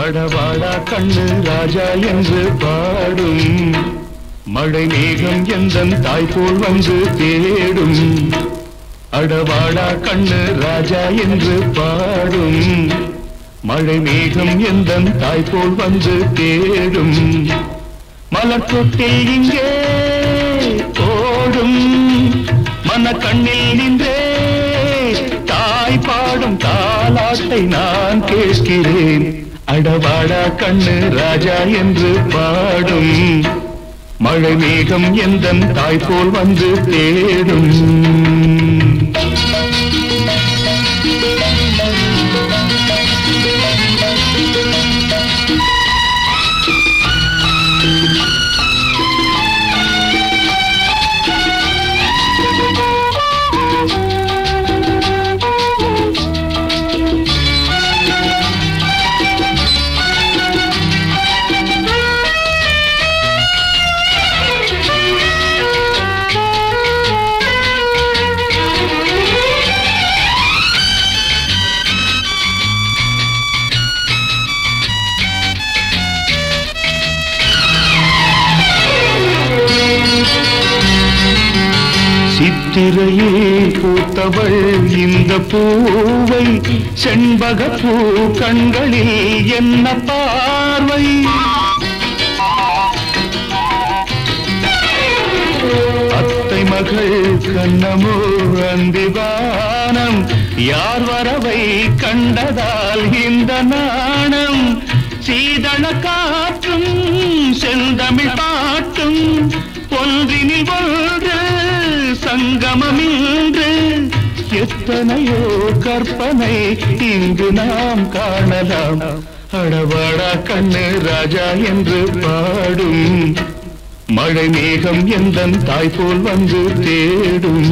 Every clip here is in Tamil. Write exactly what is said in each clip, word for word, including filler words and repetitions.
அடவாடா கண்ணு ராஜா என்று பாடும் மழை மேகம் எந்தன் தாய் போல் வந்து தேடும். அடவாடா கண்ணு ராஜா என்று பாடும் மழை மேகம் எந்தன் தாய் போல் வந்து தேடும். மலர் தொட்டில் இங்கே ஓடும் மன கண்ணில் நின்றே தாய் பாடும் தாலாட்டை நான் கேட்கிறேன். அடவாடா கண்ணு ராஜா என்று பாடும் மழை மேகம் எந்தன் தாய் போல் வந்து தேடும். சித்திரையில் பூத்தவள் இந்த பூவை செண்பக பூ கண்களில் என்ன பார்வை. அத்தை மகள் கண்ணமோ அந்திவானம் யார் வரவை கண்டதால் இந்த நாணம். சீதள காற்றும் செந்தமிழ் பாட்டும் ஒன்றினில் ஒன்று சங்கமமின்று எத்தனையோ கற்பனை இங்கு நாம் காணலாம். அடவாடா கண்ணு ராஜா என்று பாடும் மழை மேகம் எந்தன் தாய் போல் வந்து தேடும்.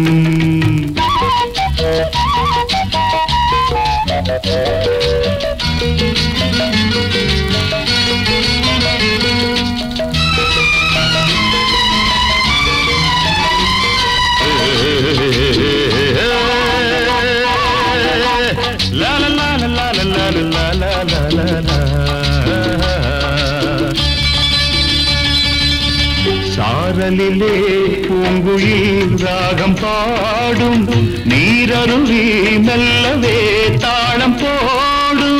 சாரலிலே பூங்குயில் ராகம் பாடும் நீரருவி மெல்லவே தாளம் போடும்.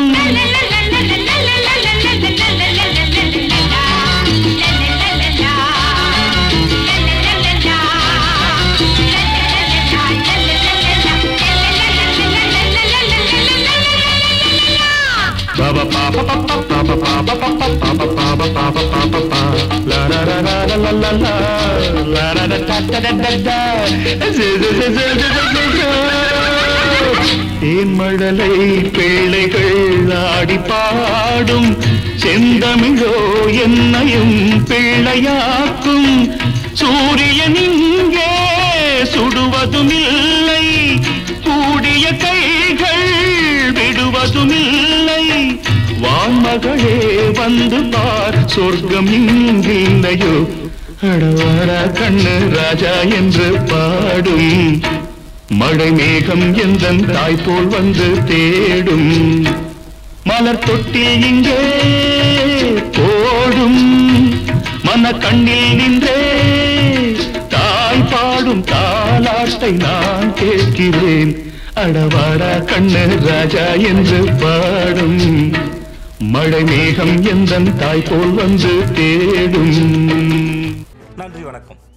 Baba papa papa papa papa papa papa papa papa papa papa la la la la la la la la la la da da da da தேன்மழலை பிள்ளைகள் ஆடி பாடும் செந்தமிழோ என்னையும் பிள்ளையாக்கும். சூரியன் இங்கே சுடுவதும் இல்லை கூடிய கைகள் விடுவதும் இல்லை. வான்மகளே வந்து பார் சொர்க்கம் இங்கில்லையோ. அடவாடா கண்ணு ராஜா என்று பாடும் மழை மேகம் எந்தன் தாய் போல் வந்து தேடும். மலர் தொட்டில் இங்கே ஓடும் மன கண்ணில் நின்றே தாய் பாடும் தாலாட்டை நான் கேட்கிறேன். அடவாடா கண்ணு ராஜா என்று பாடும் மழை மேகம் எந்தன் தாய் போல் வந்து தேடும். நன்றி, வணக்கம்.